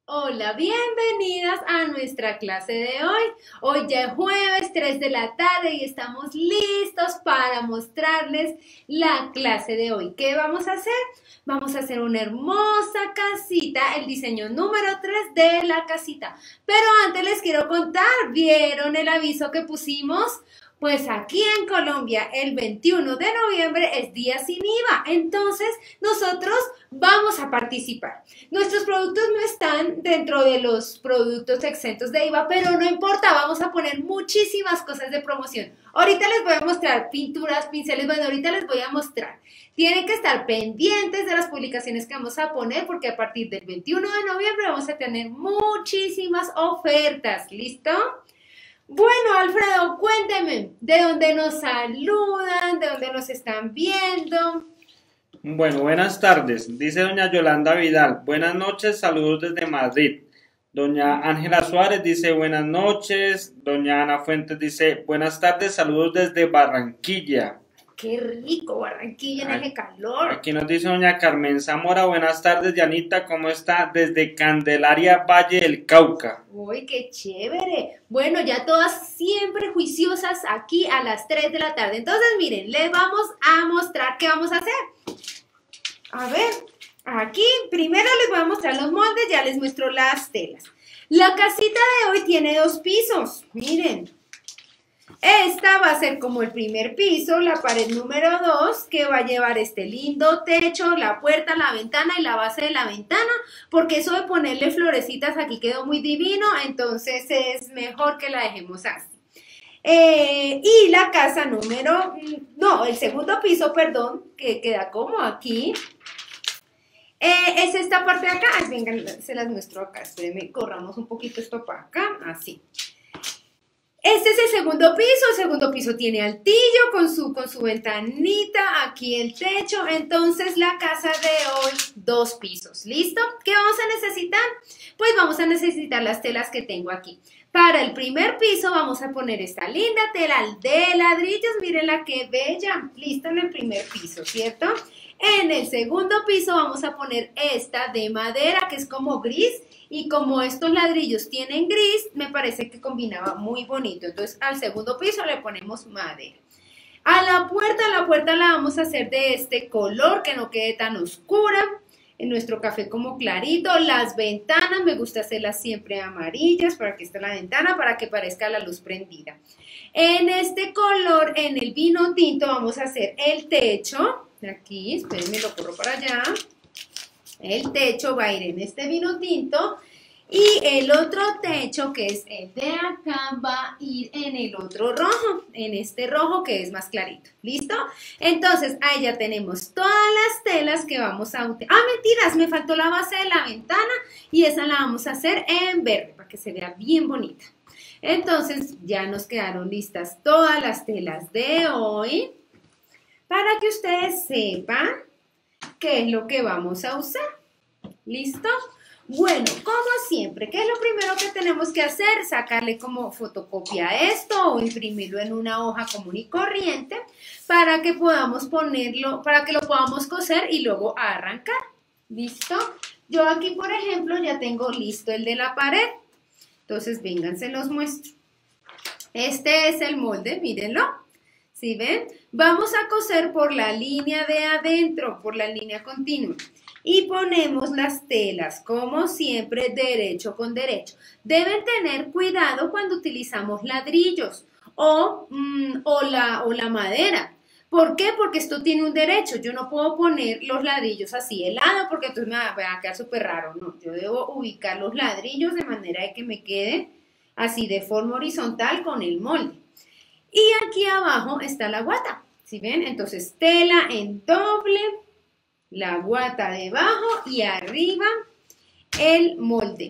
Hola, bienvenidas a nuestra clase de hoy. Hoy ya es jueves 3 de la tarde y estamos listos para mostrarles la clase de hoy. ¿Qué vamos a hacer? Vamos a hacer una hermosa casita, el diseño número 3 de la casita. Pero antes les quiero contar, ¿vieron el aviso que pusimos? Pues aquí en Colombia el 21 de noviembre es día sin IVA, entonces nosotros vamos a participar. Nuestros productos no están dentro de los productos exentos de IVA, pero no importa, vamos a poner muchísimas cosas de promoción. Ahorita les voy a mostrar pinturas, pinceles, bueno, ahorita les voy a mostrar. Tienen que estar pendientes de las publicaciones que vamos a poner porque a partir del 21 de noviembre vamos a tener muchísimas ofertas, ¿listo? Bueno, Alfredo, cuénteme, ¿de dónde nos saludan? ¿De dónde nos están viendo? Bueno, buenas tardes, dice doña Yolanda Vidal. Buenas noches, saludos desde Madrid. Doña Ángela Suárez dice buenas noches. Doña Ana Fuentes dice buenas tardes, saludos desde Barranquilla. Qué rico, Barranquilla en ese calor. Aquí nos dice doña Carmen Zamora, buenas tardes, Yanita, ¿cómo está? Desde Candelaria, Valle del Cauca. Uy, qué chévere. Bueno, ya todas siempre juiciosas aquí a las 3 de la tarde. Entonces, miren, les vamos a mostrar qué vamos a hacer. A ver, aquí primero les voy a mostrar los moldes, ya les muestro las telas. La casita de hoy tiene 2 pisos, miren. Esta va a ser como el primer piso, la pared número 2, que va a llevar este lindo techo, la puerta, la ventana y la base de la ventana, porque eso de ponerle florecitas aquí quedó muy divino, entonces es mejor que la dejemos así. Y la casa el segundo piso, perdón, que queda como aquí, es esta parte de acá. Vengan, se las muestro acá, espérenme, corramos un poquito esto para acá, así. Este es el segundo piso tiene altillo con su ventanita, aquí el techo, entonces la casa de hoy, 2 pisos, ¿listo? ¿Qué vamos a necesitar? Pues vamos a necesitar las telas que tengo aquí. Para el primer piso vamos a poner esta linda tela de ladrillos, mírenla qué bella, listo en el primer piso, ¿cierto? En el segundo piso vamos a poner esta de madera que es como gris. Y como estos ladrillos tienen gris, me parece que combinaba muy bonito. Entonces, al segundo piso le ponemos madera. A la puerta la vamos a hacer de este color, que no quede tan oscura. En nuestro café como clarito. Las ventanas, me gusta hacerlas siempre amarillas, para que esté la ventana, para que parezca la luz prendida. En este color, en el vino tinto, vamos a hacer el techo. Aquí, espérenme, lo corro para allá. El techo va a ir en este vino tinto y el otro techo, que es el de acá, va a ir en el otro rojo, en este rojo que es más clarito. ¿Listo? Entonces, ahí ya tenemos todas las telas que vamos a utilizar. Ah, mentiras, me faltó la base de la ventana y esa la vamos a hacer en verde para que se vea bien bonita. Entonces, ya nos quedaron listas todas las telas de hoy para que ustedes sepan qué es lo que vamos a usar. ¿Listo? Bueno, como siempre, ¿qué es lo primero que tenemos que hacer? Sacarle como fotocopia a esto o imprimirlo en una hoja común y corriente para que podamos ponerlo, para que lo podamos coser y luego arrancar. ¿Listo? Yo aquí, por ejemplo, ya tengo listo el de la pared. Entonces, vengan, se los muestro. Este es el molde, mírenlo. ¿Sí ven? Vamos a coser por la línea de adentro, por la línea continua. Y ponemos las telas, como siempre, derecho con derecho. Deben tener cuidado cuando utilizamos ladrillos o la madera. ¿Por qué? Porque esto tiene un derecho. Yo no puedo poner los ladrillos así de lado porque entonces me va a quedar súper raro. No, yo debo ubicar los ladrillos de manera de que me queden así de forma horizontal con el molde. Y aquí abajo está la guata, ¿sí ven? Entonces tela en doble, la guata debajo y arriba el molde.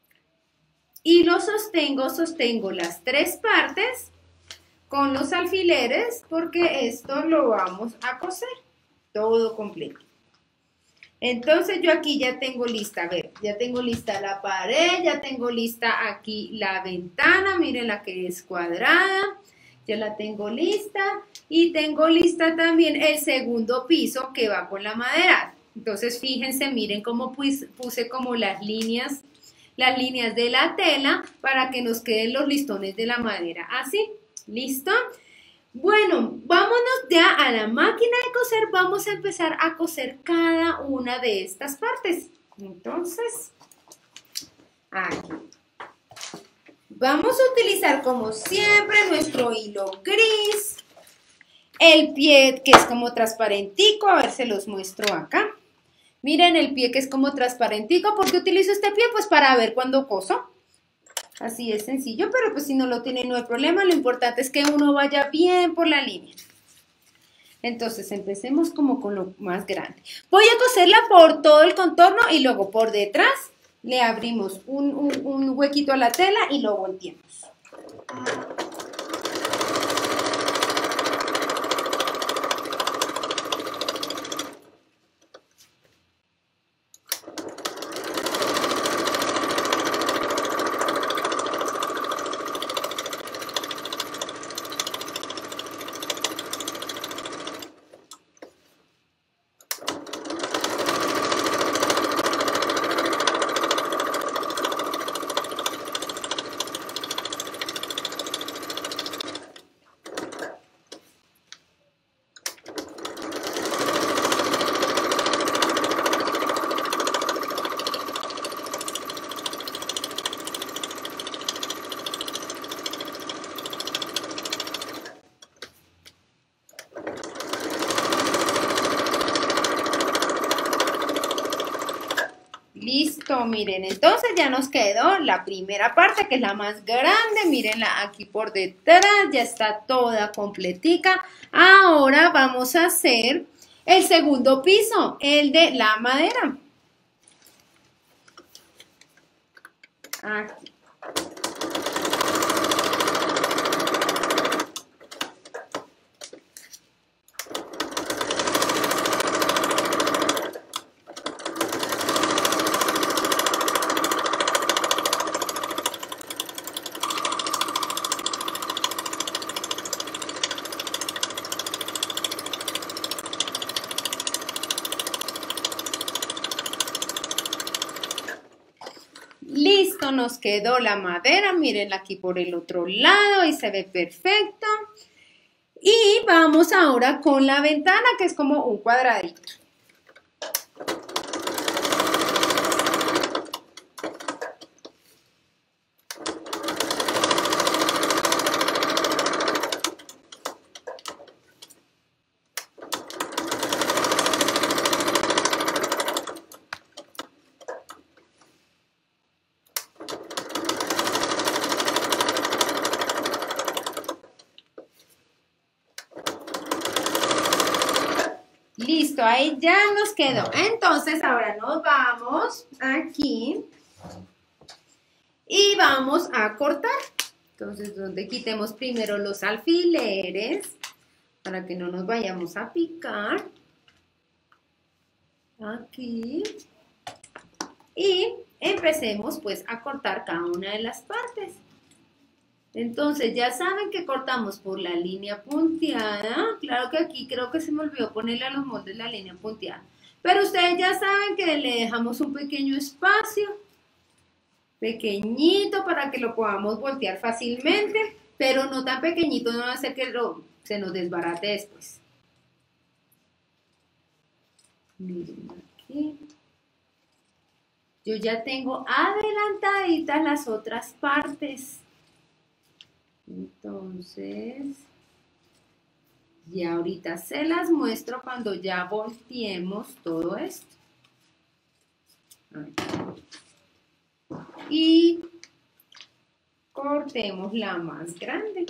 Y lo sostengo las 3 partes con los alfileres porque esto lo vamos a coser todo completo. Entonces yo aquí ya tengo lista, a ver, ya tengo lista la pared, ya tengo lista aquí la ventana, miren la que es cuadrada. Ya la tengo lista y tengo lista también el segundo piso que va con la madera. Entonces, fíjense, miren cómo puse como las líneas las líneas de la tela para que nos queden los listones de la madera. Así, ¿listo? Bueno, vámonos ya a la máquina de coser. Vamos a empezar a coser cada una de estas partes. Entonces, aquí. Vamos a utilizar como siempre nuestro hilo gris. El pie que es como transparentico, a ver, se los muestro acá. Miren el pie que es como transparentico. ¿Por qué utilizo este pie? Pues para ver cuando coso. Así es sencillo, pero pues si no lo tiene no hay problema. Lo importante es que uno vaya bien por la línea. Entonces empecemos como con lo más grande. Voy a coserla por todo el contorno y luego por detrás le abrimos un huequito a la tela y lo volteamos. Listo, miren, entonces ya nos quedó la primera parte que es la más grande, mírenla aquí por detrás, ya está toda completica. Ahora vamos a hacer el segundo piso, el de la madera. Aquí. Listo, nos quedó la madera, miren aquí por el otro lado y se ve perfecto. Y vamos ahora con la ventana que es como un cuadradito. Listo, ahí ya nos quedó. Entonces, ahora nos vamos aquí y vamos a cortar. Entonces, donde quitemos primero los alfileres para que no nos vayamos a picar. Aquí. Y empecemos pues a cortar cada una de las partes. Entonces ya saben que cortamos por la línea punteada. Claro que aquí creo que se me olvidó ponerle a los moldes la línea punteada. Pero ustedes ya saben que le dejamos un pequeño espacio. Pequeñito para que lo podamos voltear fácilmente. Pero no tan pequeñito, no va a hacer que se nos desbarate después. Miren aquí. Yo ya tengo adelantaditas las otras partes. Entonces, ya ahorita se las muestro cuando ya volteemos todo esto. Y cortemos la más grande.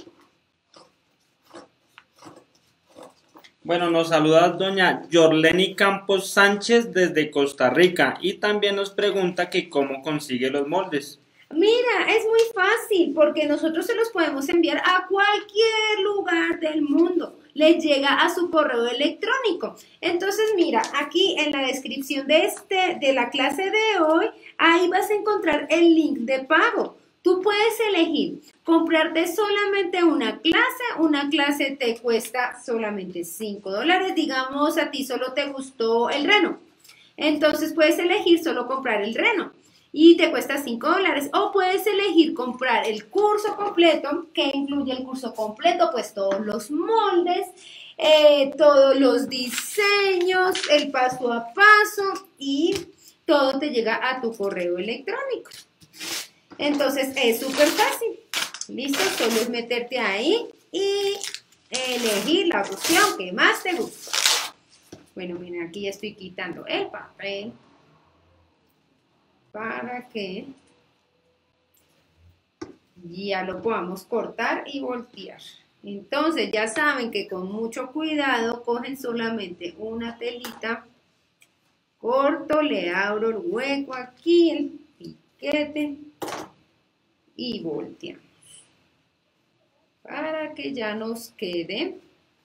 Bueno, nos saluda doña Yorleni Campos Sánchez desde Costa Rica y también nos pregunta que cómo consigue los moldes. Mira, es muy fácil porque nosotros se los podemos enviar a cualquier lugar del mundo. Les llega a su correo electrónico. Entonces, mira, aquí en la descripción de la clase de hoy, ahí vas a encontrar el link de pago. Tú puedes elegir comprarte solamente una clase te cuesta solamente $5. Digamos, a ti solo te gustó el reno. Entonces, puedes elegir solo comprar el reno. y te cuesta $5. O puedes elegir comprar el curso completo. ¿Qué incluye el curso completo? Pues todos los moldes, todos los diseños, el paso a paso y todo te llega a tu correo electrónico. Entonces es súper fácil. Listo, solo es meterte ahí y elegir la opción que más te gusta. Bueno, miren, aquí ya estoy quitando el papel para que ya lo podamos cortar y voltear. Entonces ya saben que con mucho cuidado cogen solamente una telita, corto, le abro el hueco aquí, el piquete y volteamos para que ya nos quede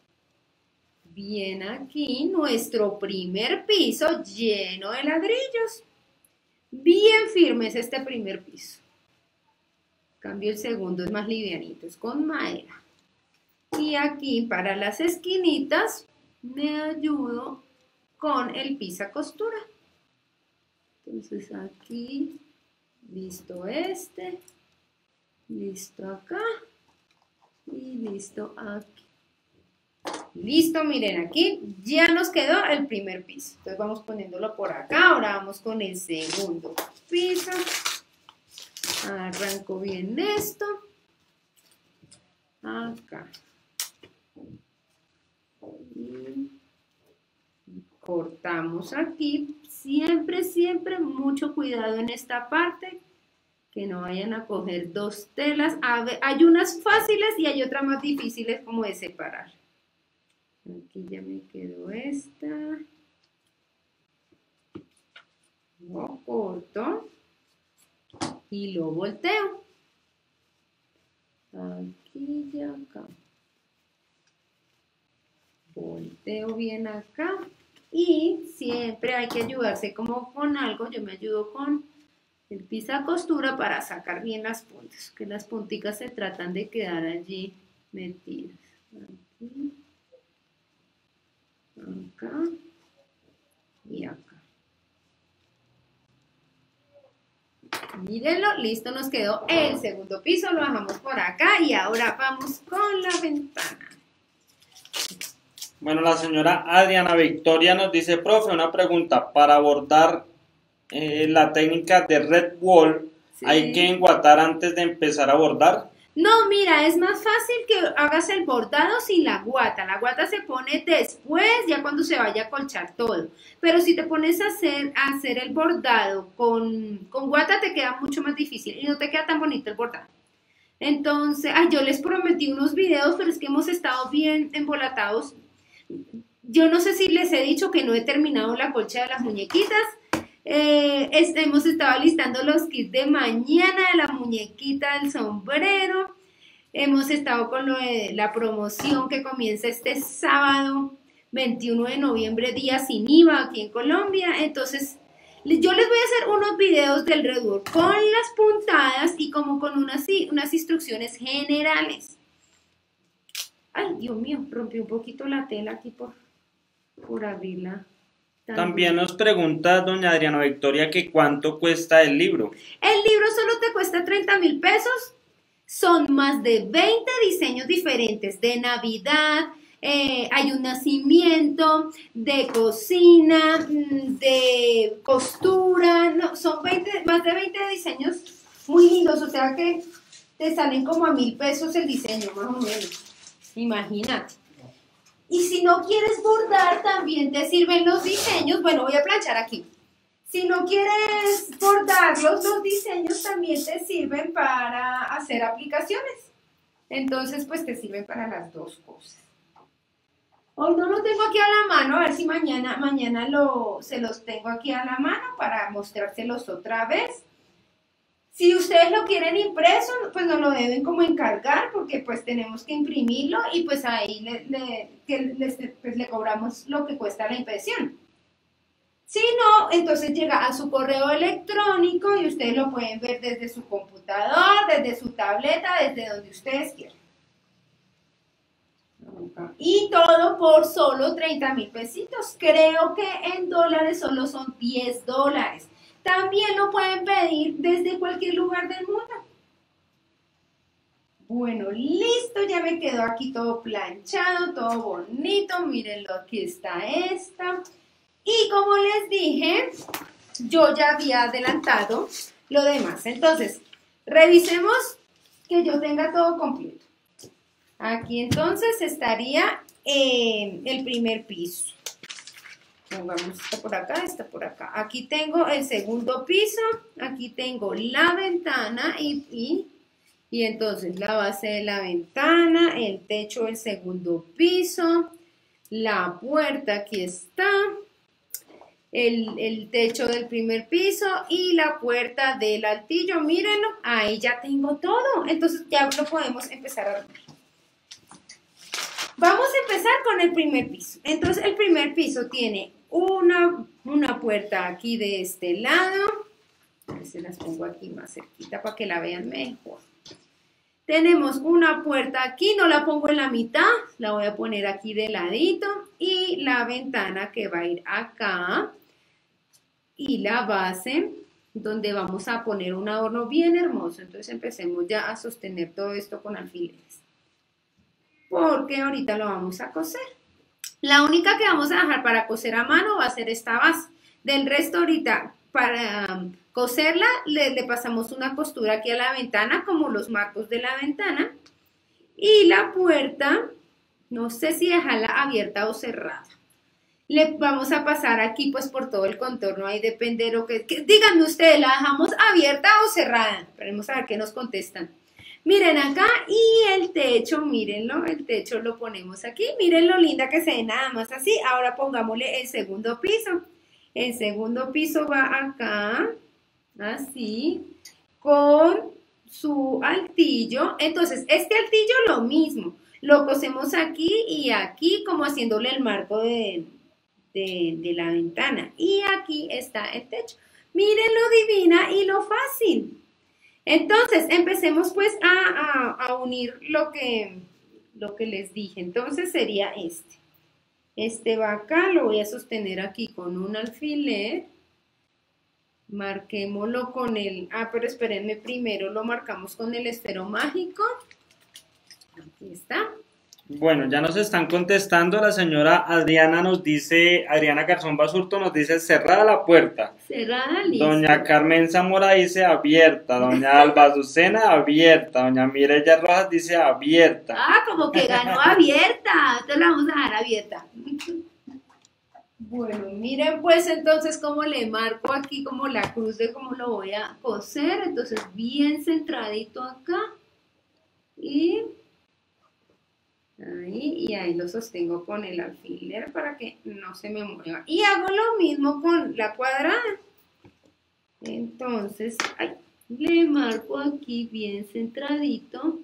bien aquí nuestro primer piso lleno de ladrillos. Bien firme es este primer piso. En cambio el segundo es más livianito, es con madera. Y aquí para las esquinitas me ayudo con el pisa costura. Entonces aquí, listo este, listo acá y listo aquí. Listo, miren aquí, ya nos quedó el primer piso. Entonces vamos poniéndolo por acá, ahora vamos con el segundo piso. Arranco bien esto. Acá. Y cortamos aquí. Siempre, siempre mucho cuidado en esta parte, que no vayan a coger dos telas. Hay unas fáciles y hay otras más difíciles como de separar. Aquí ya me quedó esta. Lo corto y lo volteo. Aquí y acá. Volteo bien acá. Y siempre hay que ayudarse como con algo. Yo me ayudo con el pisa costura para sacar bien las puntas. Que las punticas se tratan de quedar allí metidas. Aquí. Acá y acá. Mírenlo, listo, nos quedó el segundo piso, lo bajamos por acá y ahora vamos con la ventana. Bueno, la señora Adriana Victoria nos dice, profe, una pregunta, para bordar la técnica de red wall, ¿sí hay que enguatar antes de empezar a bordar? No, mira, es más fácil que hagas el bordado sin la guata. La guata se pone después, ya cuando se vaya a colchar todo. Pero si te pones a hacer el bordado con guata, te queda mucho más difícil y no te queda tan bonito el bordado. Entonces, yo les prometí unos videos, pero es que hemos estado bien embolatados. Yo no sé si les he dicho que no he terminado la colcha de las muñequitas. Hemos estado listando los kits de mañana, de la muñequita, del sombrero. Hemos estado con lo de la promoción que comienza este sábado 21 de noviembre, día sin IVA aquí en Colombia. Entonces yo les voy a hacer unos videos del Red Wall con las puntadas y como con unas instrucciones generales. Ay, Dios mío, rompí un poquito la tela aquí por abrirla. También nos pregunta doña Adriana Victoria que cuánto cuesta el libro. El libro solo te cuesta 30.000 pesos. Son más de 20 diseños diferentes de Navidad. Hay un nacimiento, de cocina, de costura. No, son más de 20 diseños muy lindos. O sea que te salen como a 1.000 pesos el diseño, más o menos. Imagínate. Y si no quieres bordar, también te sirven los diseños. Bueno, voy a planchar aquí. Si no quieres bordarlos, los diseños también te sirven para hacer aplicaciones. Entonces, pues te sirven para las dos cosas. Hoy no lo tengo aquí a la mano, a ver si mañana se los tengo aquí a la mano para mostrárselos otra vez. Si ustedes lo quieren impreso, pues nos lo deben como encargar porque pues tenemos que imprimirlo y pues ahí le cobramos lo que cuesta la impresión. Si no, entonces llega a su correo electrónico y ustedes lo pueden ver desde su computador, desde su tableta, desde donde ustedes quieran. Y todo por solo 30.000 pesitos. Creo que en dólares solo son $10. también lo pueden pedir desde cualquier lugar del mundo. Bueno, listo, ya me quedó aquí todo planchado, todo bonito. Mírenlo, aquí está esta. Y como les dije, yo ya había adelantado lo demás. Entonces, revisemos que yo tenga todo completo. Aquí entonces estaría el primer piso. Pongamos esta por acá, esta por acá. Aquí tengo el segundo piso, aquí tengo la ventana y entonces la base de la ventana, el techo del segundo piso, la puerta aquí está, el techo del primer piso y la puerta del altillo. Mírenlo, ahí ya tengo todo. Entonces ya lo podemos empezar a armar. Vamos a empezar con el primer piso. Entonces el primer piso tiene una puerta aquí de este lado. A ver si las pongo aquí más cerquita para que la vean mejor. Tenemos una puerta aquí, no la pongo en la mitad, la voy a poner aquí de ladito. Y la ventana que va a ir acá. Y la base donde vamos a poner un adorno bien hermoso. Entonces empecemos ya a sostener todo esto con alfileres, porque ahorita lo vamos a coser. La única que vamos a dejar para coser a mano va a ser esta base. Del resto ahorita para coserla le pasamos una costura aquí a la ventana, como los marcos de la ventana. Y la puerta, no sé si dejarla abierta o cerrada. Le vamos a pasar aquí pues por todo el contorno, ahí depende de lo que díganme ustedes, ¿la dejamos abierta o cerrada? Esperemos a ver qué nos contestan. Miren acá, y el techo, mírenlo, el techo lo ponemos aquí. Miren lo linda que se ve nada más así. Ahora pongámosle el segundo piso. El segundo piso va acá, así, con su altillo. Entonces, este altillo lo mismo. Lo cosemos aquí y aquí, como haciéndole el marco de la ventana. Y aquí está el techo. Miren lo divina y lo fácil. Entonces, empecemos pues a unir lo que les dije. Entonces sería este. Este va acá, lo voy a sostener aquí con un alfiler. Marquémoslo con el... pero espérenme, primero lo marcamos con el esfero mágico. Aquí está. Bueno, ya nos están contestando. La señora Adriana nos dice, Adriana Garzón Basurto nos dice cerrada la puerta. Cerrada, listo. Doña Carmen Zamora dice abierta. Doña Alba Azucena abierta. Doña Mireya Rojas dice abierta. Como que ganó abierta. Entonces la vamos a dejar abierta. Bueno, miren pues entonces cómo le marco aquí como la cruz de cómo lo voy a coser. Entonces bien centradito acá. Y ahí lo sostengo con el alfiler para que no se me mueva. Y hago lo mismo con la cuadrada. Entonces, le marco aquí bien centradito.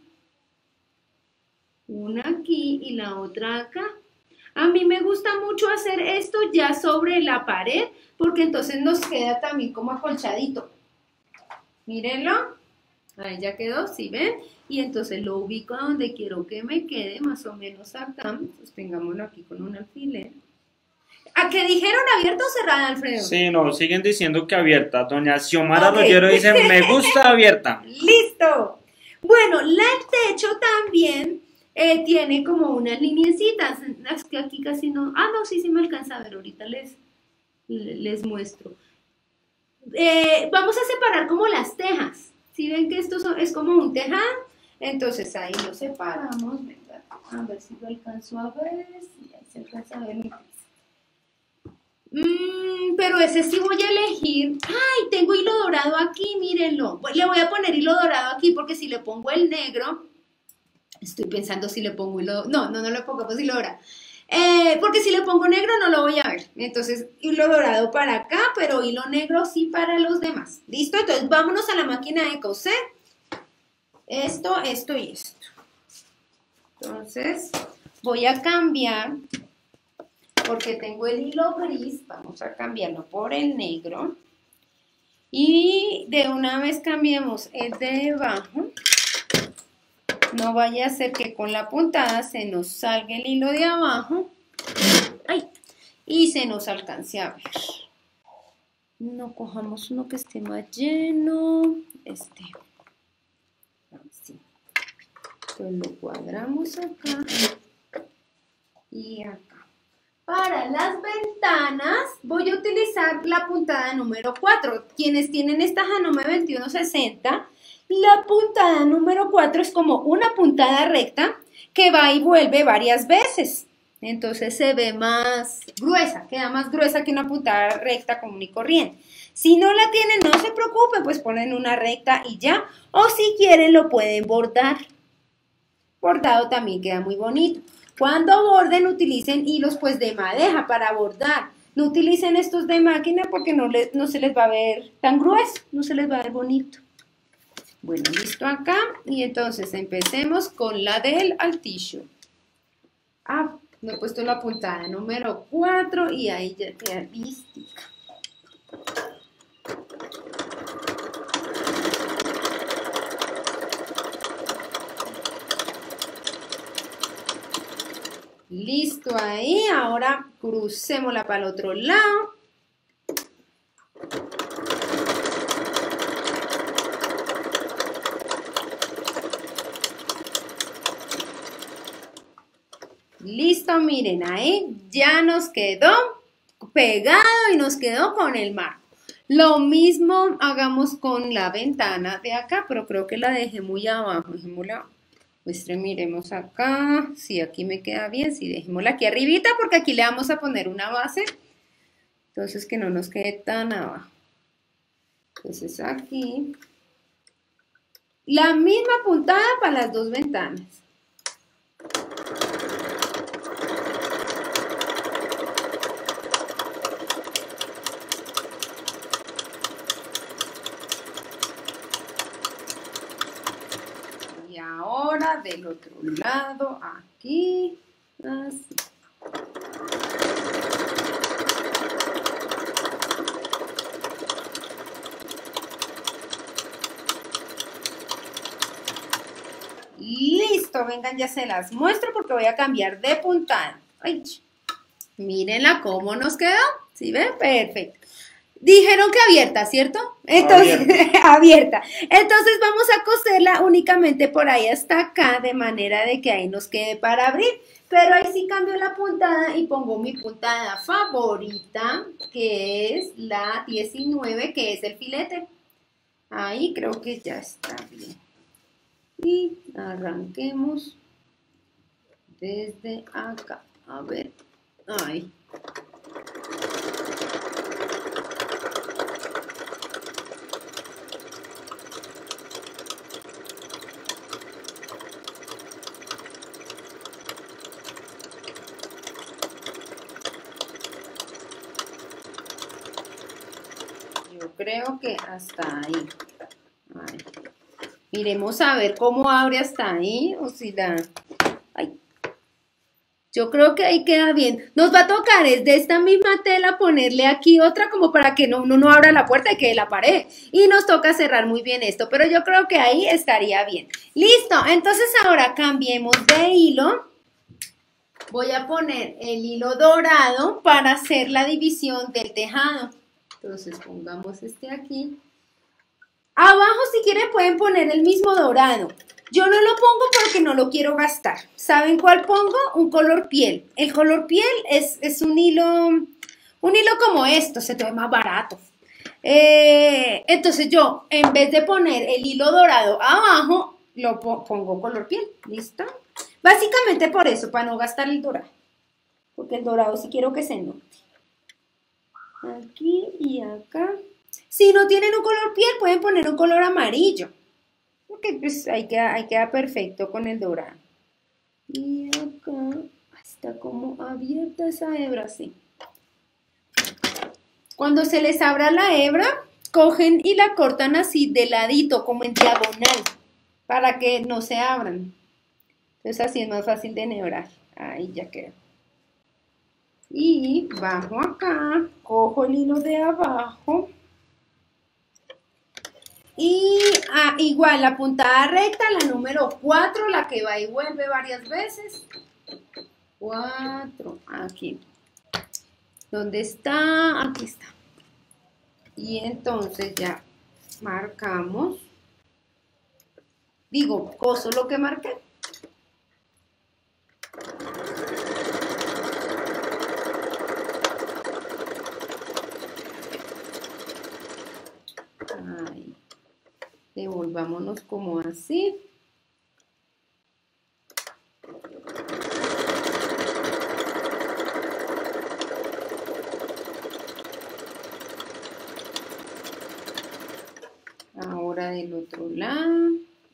Una aquí y la otra acá. A mí me gusta mucho hacer esto ya sobre la pared, porque entonces nos queda también como acolchadito. Mírenlo. Ahí ya quedó, ¿sí ven? Y entonces lo ubico donde quiero que me quede, más o menos acá. Sostengámoslo aquí con un alfiler. ¿A qué dijeron abierta o cerrada, Alfredo? Sí, no, siguen diciendo que abierta. Doña Xiomara Rollero dice, me gusta abierta. ¡Listo! Bueno, el techo también tiene como unas lineecitas. Es que aquí casi no... no, sí me alcanza a ver. Ahorita les muestro. Vamos a separar como las tejas. Si ven que esto es como un tejado, entonces ahí lo separamos, ¿verdad? A ver si lo alcanzo a ver, si ahí se alcanza a ver mi pieza. Pero ese sí voy a elegir. ¡Ay! Tengo hilo dorado aquí, mírenlo. Le voy a poner hilo dorado aquí porque si le pongo el negro, estoy pensando si le pongo hilo... No le pongamos hilo dorado. Porque si le pongo negro no lo voy a ver. Entonces, hilo dorado para acá, pero hilo negro sí para los demás. ¿Listo? Entonces, vámonos a la máquina de coser. Esto y esto. Entonces, voy a cambiar, porque tengo el hilo gris, vamos a cambiarlo por el negro. Y de una vez cambiemos el de debajo. No vaya a ser que con la puntada se nos salga el hilo de abajo y se nos alcance a ver. No cojamos uno que esté más lleno. Así. Entonces lo cuadramos acá y acá. Para las ventanas voy a utilizar la puntada número 4. Quienes tienen esta Janome 2160, la puntada número 4 es como una puntada recta que va y vuelve varias veces. Entonces se ve más gruesa, queda más gruesa que una puntada recta común y corriente. Si no la tienen, no se preocupen, pues ponen una recta y ya. O si quieren, lo pueden bordar. Bordado también queda muy bonito. Cuando borden, utilicen hilos pues de madeja para bordar. No utilicen estos de máquina porque no se les va a ver tan grueso, no se les va a ver bonito. Bueno, listo acá. Y entonces empecemos con la del altillo. No he puesto la puntada número 4 y ahí ya queda listica. Listo ahí, ahora crucémosla para el otro lado. Listo, miren ahí, ya nos quedó pegado y nos quedó con el marco. Lo mismo hagamos con la ventana de acá, pero creo que la dejé muy abajo. Dejémosla. Pues miremos acá, si aquí me queda bien, si dejémosla aquí arribita porque aquí le vamos a poner una base, entonces que no nos quede tan abajo. Entonces aquí, la misma puntada para las dos ventanas. Y ahora del otro lado, aquí, así. Listo, vengan, ya se las muestro porque voy a cambiar de puntada. Ay, mírenla cómo nos quedó. ¿Sí ven? Perfecto. Dijeron que abierta, ¿cierto? Entonces, abierta. Entonces vamos a coserla únicamente por ahí hasta acá, de manera de que ahí nos quede para abrir. Pero ahí sí cambio la puntada y pongo mi puntada favorita, que es la 19, que es el filete. Ahí creo que ya está bien. Y arranquemos desde acá. A ver. Ay. Yo creo que hasta ahí. Ay. Miremos a ver cómo abre hasta ahí o si la... Ay. Yo creo que ahí queda bien. Nos va a tocar es de esta misma tela ponerle aquí otra como para que uno no abra la puerta y quede la pared. Y nos toca cerrar muy bien esto, pero yo creo que ahí estaría bien. Listo, entonces ahora cambiemos de hilo. Voy a poner el hilo dorado para hacer la división del tejado. Entonces pongamos este aquí. Abajo si quieren pueden poner el mismo dorado. Yo no lo pongo porque no lo quiero gastar. ¿Saben cuál pongo? Un color piel. El color piel es un hilo como esto, se te ve más barato. Entonces yo, en vez de poner el hilo dorado abajo, lo pongo color piel. ¿Listo? Básicamente por eso, para no gastar el dorado. Porque el dorado sí quiero que se note. Aquí y acá. Si no tienen un color piel, pueden poner un color amarillo. Porque pues ahí queda perfecto con el dorado. Y acá está como abierta esa hebra así. Cuando se les abra la hebra, cogen y la cortan así de ladito, como en diagonal, para que no se abran. Entonces así es más fácil de enhebrar. Ahí ya queda. Y bajo acá, cojo el hilo de abajo. Y igual la puntada recta, la número 4, la que va y vuelve varias veces. 4, aquí. ¿Dónde está? Aquí está. Y entonces ya marcamos, coso lo que marqué. Ahí. Devolvámonos como así. Ahora del otro lado.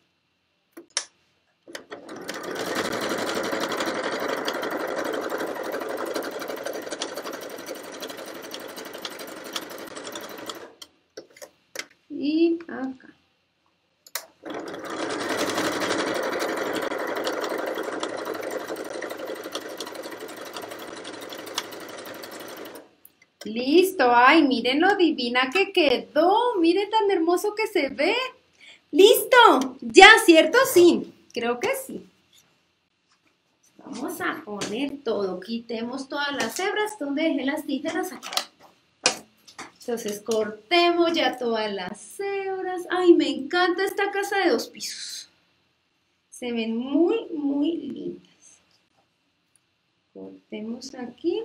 Y acá. Listo, ay, miren lo divina que quedó, miren tan hermoso que se ve. Listo, ya, ¿cierto? Sí, creo que sí. Vamos a poner todo, quitemos todas las hebras, donde dejé las tijeras acá. Entonces cortemos ya todas las hebras. Ay, me encanta esta casa de 2 pisos. Se ven muy, muy lindas. Cortemos aquí.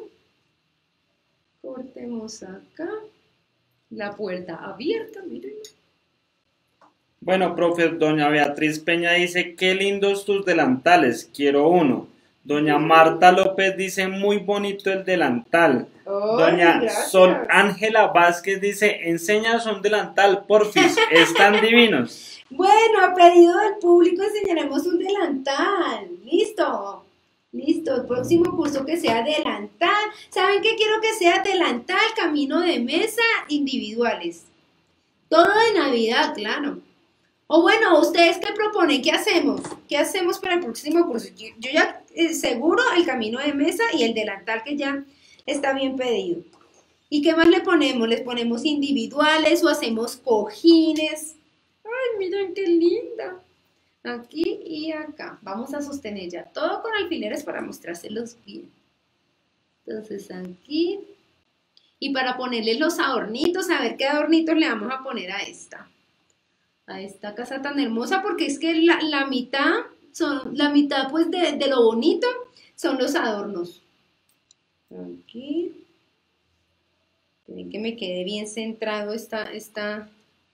Cortemos acá. La puerta abierta, miren. Bueno, profe, doña Beatriz Peña dice, qué lindos tus delantales, quiero uno. Doña Marta López dice, muy bonito el delantal. Doña Gracias. Sol Ángela Vázquez dice, enséñanos un delantal, porfis, están divinos. Bueno, a pedido del público enseñaremos un delantal. Listo. Listo, el próximo curso que sea delantal. ¿Saben qué quiero que sea delantal, camino de mesa, individuales? Todo de Navidad, claro. O bueno, ¿ustedes qué proponen? ¿Qué hacemos? ¿Qué hacemos para el próximo curso? Yo ya seguro el camino de mesa y el delantal que ya está bien pedido. ¿Y qué más le ponemos? ¿Les ponemos individuales o hacemos cojines? ¡Ay, miren qué linda! Aquí y acá. Vamos a sostener ya todo con alfileres para mostrárselos bien. Entonces aquí. Y para ponerle los adornitos, a ver qué adornitos le vamos a poner a esta casa tan hermosa, porque es que la mitad pues de lo bonito son los adornos. Aquí. Ven que me quede bien centrado este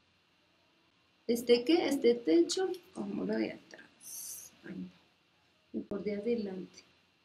techo, como lo de atrás. Ay, mejor de adelante.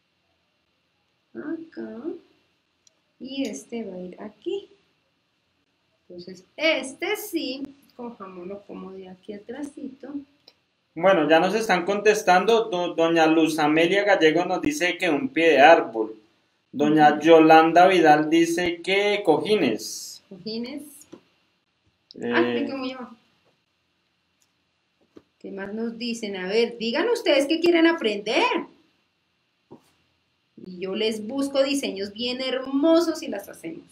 Acá. Y este va a ir aquí. Entonces, este sí, cojámoslo como de aquí atrásito. Bueno, ya nos están contestando. Doña Luz Amelia Gallego nos dice que un pie de árbol. Doña Yolanda Vidal dice que cojines. Cojines. Me quedo muy abajo. ¿Qué más nos dicen? A ver, digan ustedes qué quieren aprender. Y yo les busco diseños bien hermosos y las hacemos.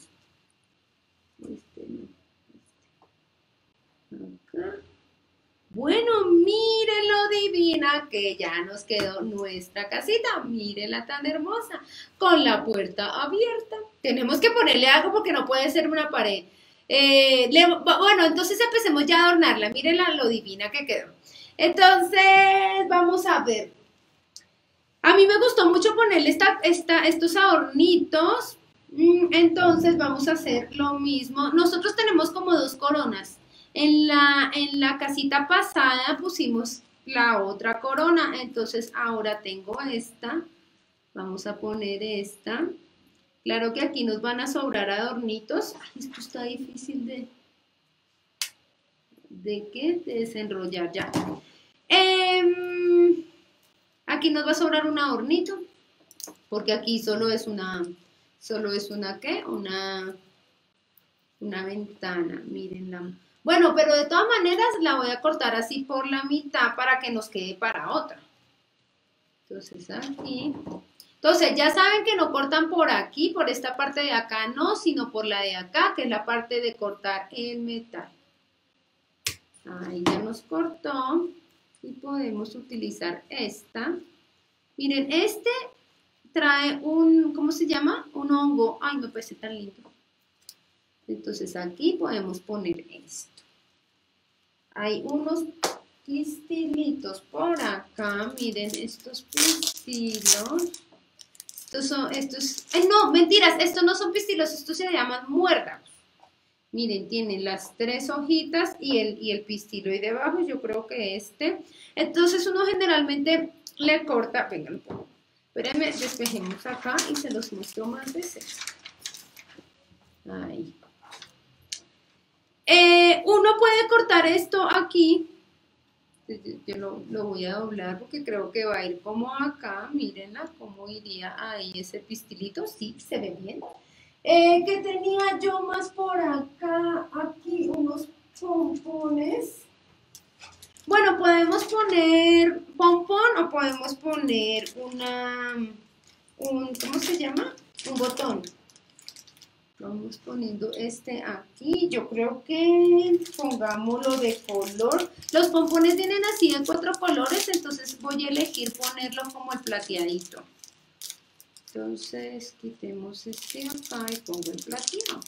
Acá. Bueno, miren lo divina que ya nos quedó nuestra casita. Mírenla tan hermosa, con la puerta abierta. Tenemos que ponerle algo porque no puede ser una pared. Bueno, entonces empecemos ya a adornarla. Mírenla lo divina que quedó. Entonces, vamos a ver. A mí me gustó mucho ponerle estos adornitos. Entonces, vamos a hacer lo mismo. Nosotros tenemos como 2 coronas. En la casita pasada pusimos la otra corona, entonces ahora tengo esta, vamos a poner esta. Claro que aquí nos van a sobrar adornitos. Ay, esto está difícil de desenrollar ya. Aquí nos va a sobrar un adornito, porque aquí solo es una ventana, mírenla. Bueno, pero de todas maneras la voy a cortar así por la mitad para que nos quede para otra. Entonces aquí. Entonces ya saben que no cortan por aquí, por esta parte de acá no, sino por la de acá, que es la parte de cortar el metal. Ahí ya nos cortó y podemos utilizar esta. Miren, este trae ¿cómo se llama? Un hongo. Ay, me parece tan lindo. Entonces aquí podemos poner esto. Hay unos pistilitos por acá, miren estos pistilos. No, mentiras, estos no son pistilos, estos se llaman muérdagos. Miren, tienen las 3 hojitas y el pistilo ahí debajo, yo creo que este. Entonces uno generalmente le corta, venga, lo pongo. Espérenme, despejemos acá y se los muestro más de cerca. Ahí. Uno puede cortar esto aquí. Yo lo voy a doblar porque creo que va a ir como acá. Mírenla cómo iría ahí ese pistilito. Sí, se ve bien. ¿Qué tenía yo más por acá? Aquí unos pompones. Bueno, podemos poner pompón o podemos poner ¿cómo se llama? Un botón. Vamos poniendo este aquí. Yo creo que pongámoslo de color. Los pompones vienen así de 4 colores, entonces voy a elegir ponerlo como el plateadito. Entonces quitemos este acá y pongo el plateado.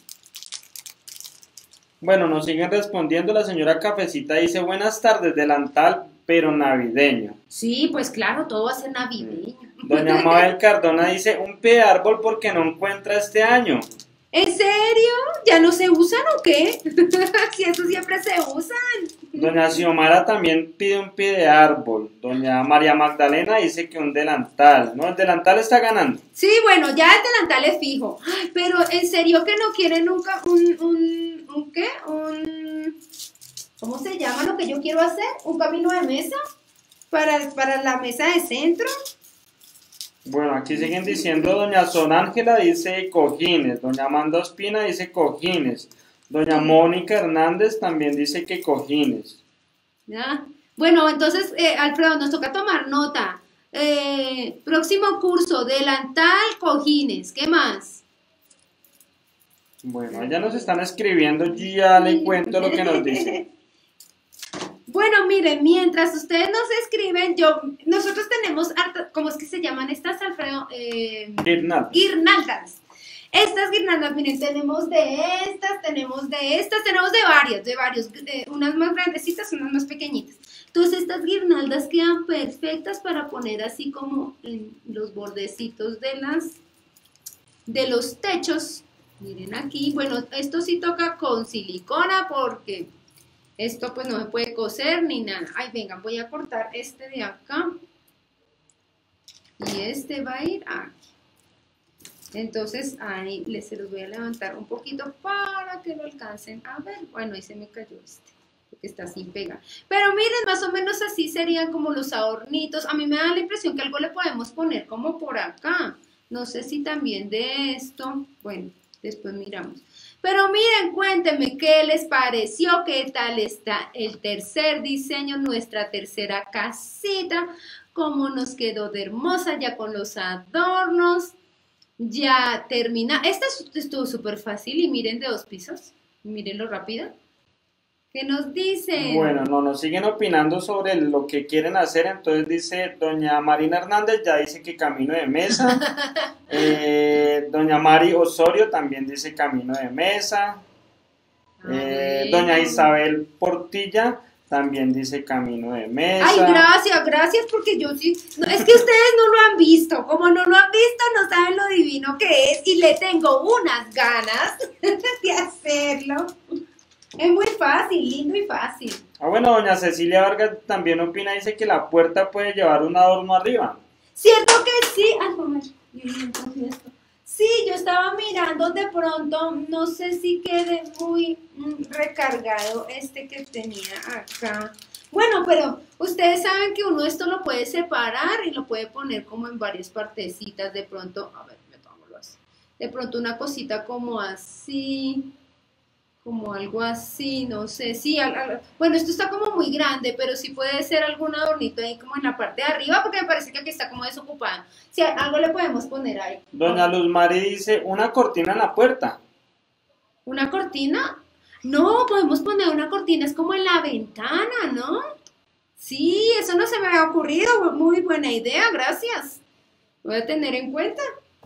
Bueno, nos siguen respondiendo. La señora Cafecita dice, buenas tardes, delantal, pero navideño. Sí, pues claro, todo va a ser navideño. Doña Mabel Cardona dice, un pie de árbol porque no encuentra este año. ¿En serio? ¿Ya no se usan o qué? Si eso siempre se usan. Doña Xiomara también pide un pie de árbol. Doña María Magdalena dice que un delantal. No, el delantal está ganando. Sí, bueno, ya el delantal es fijo. Ay, pero en serio que no quieren nunca ¿un qué? ¿Cómo se llama lo que yo quiero hacer? ¿Un camino de mesa? ¿Para la mesa de centro? Bueno, aquí siguen diciendo, doña Son Ángela dice cojines, doña Amanda Ospina dice cojines, doña Mónica Hernández también dice que cojines. ¿Ya? Bueno, entonces, Alfredo, nos toca tomar nota. Próximo curso, delantal, cojines, ¿qué más? Bueno, ya nos están escribiendo, yo ya le cuento lo que nos dicen. Bueno, miren, mientras ustedes nos escriben, nosotros tenemos, ¿cómo es que se llaman estas, Alfredo? Guirnaldas. Estas guirnaldas, miren, tenemos de estas, tenemos de varios, unas más grandecitas, unas más pequeñitas. Entonces estas guirnaldas quedan perfectas para poner así como en los bordecitos de los techos. Miren aquí, bueno, esto sí toca con silicona porque esto pues no se puede coser ni nada. Ay, vengan, voy a cortar este de acá. Y este va a ir aquí. Entonces ahí se los voy a levantar un poquito para que lo alcancen a ver. Bueno, ahí se me cayó este, porque está sin pegar. Pero miren, más o menos así serían como los adornitos. A mí me da la impresión que algo le podemos poner como por acá. No sé si también de esto. Bueno, después miramos. Pero miren, cuéntenme qué les pareció, qué tal está el tercer diseño, nuestra tercera casita, cómo nos quedó de hermosa ya con los adornos. Ya termina. Esta estuvo súper fácil y miren de 2 pisos. Miren lo rápido. ¿Qué nos dicen? Bueno, nos siguen opinando sobre lo que quieren hacer. Entonces dice doña Marina Hernández, ya dice que camino de mesa. Doña Mari Osorio también dice camino de mesa. Doña Isabel Portilla también dice camino de mesa. Ay, gracias, porque yo sí. No, es que ustedes no lo han visto. Como no lo han visto, no saben lo divino que es. Y le tengo unas ganas de hacerlo. Es muy fácil, lindo y fácil. Ah, bueno, doña Cecilia Vargas también opina, dice que la puerta puede llevar un adorno arriba. ¿Cierto que sí? Ay, mamá, sí, yo estaba mirando de pronto, no sé si quede muy recargado este que tenía acá. Bueno, pero ustedes saben que uno esto lo puede separar y lo puede poner como en varias partecitas. De pronto, a ver, metámoslo así. De pronto una cosita como así, como algo así, no sé. Sí, bueno, esto está como muy grande, pero sí puede ser algún adornito ahí como en la parte de arriba, porque me parece que aquí está como desocupado. Sí, algo le podemos poner ahí. Doña Luz Mari dice, una cortina en la puerta. ¿Una cortina? No, podemos poner una cortina, es como en la ventana, ¿no? Sí, eso no se me había ocurrido, muy buena idea, gracias. Voy a tener en cuenta.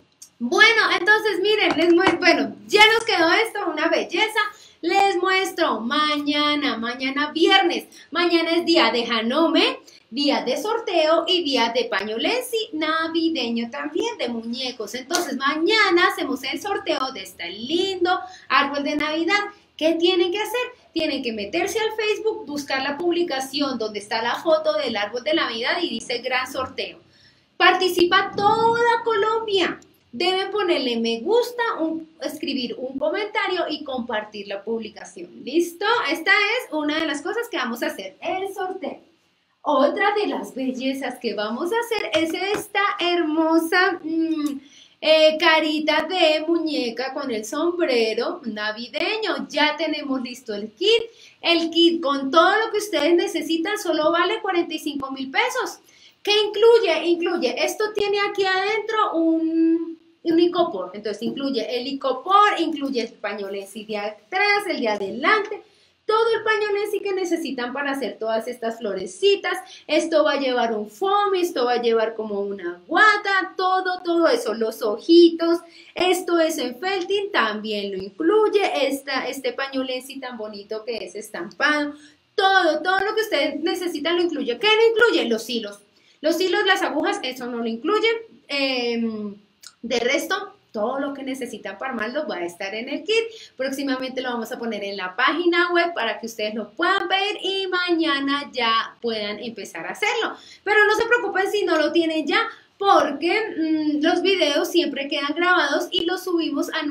Bueno, entonces miren, bueno, ya nos quedó esto, una belleza. Les muestro mañana viernes. Mañana es día de Hanome, día de sorteo y día de pañolensi navideño también, de muñecos. Entonces mañana hacemos el sorteo de este lindo árbol de Navidad. ¿Qué tienen que hacer? Tienen que meterse al Facebook, buscar la publicación donde está la foto del árbol de Navidad y dice gran sorteo. Participa toda Colombia. Deben ponerle me gusta, escribir un comentario y compartir la publicación. ¿Listo? Esta es una de las cosas que vamos a hacer, el sorteo. Otra de las bellezas que vamos a hacer es esta hermosa carita de muñeca con el sombrero navideño. Ya tenemos listo el kit. El kit con todo lo que ustedes necesitan solo vale 45.000 pesos. ¿Qué incluye? Incluye, esto tiene aquí adentro un icopor, entonces incluye el icopor, incluye el pañolensi de atrás, el de adelante, todo el pañolensi que necesitan para hacer todas estas florecitas. Esto va a llevar un foamy, esto va a llevar como una guata, todo eso, los ojitos, esto es en felting, también lo incluye, este pañolensi tan bonito que es estampado, todo lo que ustedes necesitan lo incluye. ¿Qué no incluye? Los hilos, las agujas, eso no lo incluyen. De resto, todo lo que necesitan para armarlo va a estar en el kit. Próximamente lo vamos a poner en la página web para que ustedes lo puedan ver y mañana ya puedan empezar a hacerlo. Pero no se preocupen si no lo tienen ya, porque los videos siempre quedan grabados y los subimos en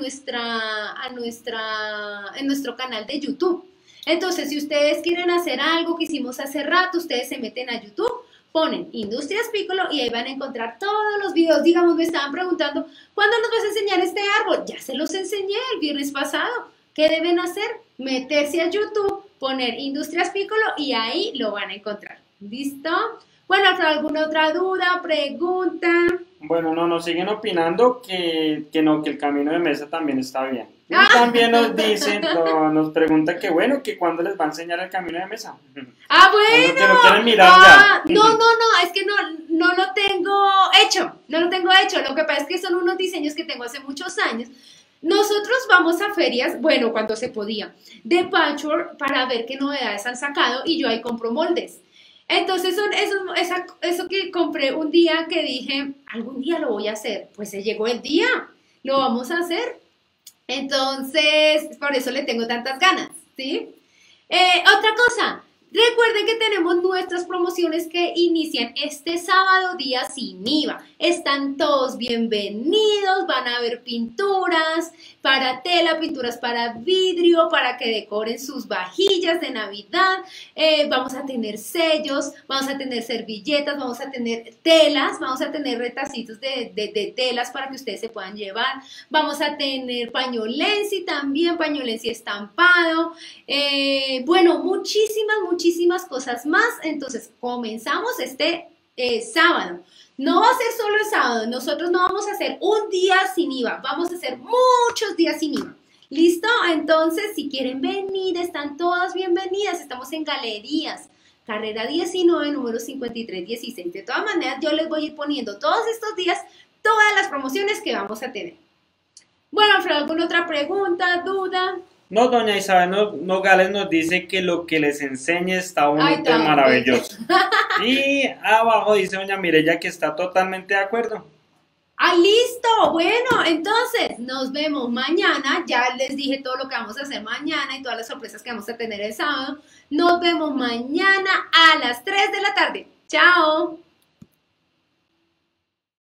nuestro canal de YouTube. Entonces, si ustedes quieren hacer algo que hicimos hace rato, ustedes se meten a YouTube, ponen Industrias Piccolo y ahí van a encontrar todos los videos. Digamos, me estaban preguntando, ¿cuándo nos vas a enseñar este árbol? Ya se los enseñé el viernes pasado. ¿Qué deben hacer? Meterse a YouTube, poner Industrias Piccolo y ahí lo van a encontrar. ¿Listo? Bueno, ¿alguna otra duda, pregunta? Bueno, no, nos siguen opinando que el camino de mesa también está bien. Y también nos dicen, nos pregunta que bueno, que cuándo les va a enseñar el camino de mesa. Ah, bueno. Que lo quieren mirar ya. No, es que no lo tengo hecho. No lo tengo hecho. Lo que pasa es que son unos diseños que tengo hace muchos años. Nosotros vamos a ferias, bueno, cuando se podía, de patchwork para ver qué novedades han sacado y yo ahí compro moldes. Entonces eso que compré un día que dije, algún día lo voy a hacer, pues se llegó el día, lo vamos a hacer. Entonces, por eso le tengo tantas ganas, ¿sí? Otra cosa, recuerden que tenemos nuestras promociones que inician este sábado, día sin IVA. Están todos bienvenidos, van a haber pinturas para tela, pinturas para vidrio, para que decoren sus vajillas de Navidad. Vamos a tener sellos, vamos a tener servilletas, vamos a tener telas, vamos a tener retacitos de telas para que ustedes se puedan llevar. Vamos a tener pañolensi también, pañolensi estampado. Bueno, muchísimas cosas más. Entonces, comenzamos este sábado. No va a ser solo el sábado, nosotros no vamos a hacer un día sin IVA, vamos a hacer muchos días sin IVA. ¿Listo? Entonces, si quieren venir, están todas bienvenidas. Estamos en Galerías, carrera 19, número 5316. De todas maneras, yo les voy a ir poniendo todos estos días todas las promociones que vamos a tener. Bueno, Alfredo, ¿alguna otra pregunta, duda? No, doña Isabel Nogales nos dice que lo que les enseñe está bonito y maravilloso. Y abajo dice doña Mireya que está totalmente de acuerdo. ¡Ah, listo! Bueno, entonces nos vemos mañana. Ya les dije todo lo que vamos a hacer mañana y todas las sorpresas que vamos a tener el sábado. Nos vemos mañana a las 3 de la tarde. ¡Chao!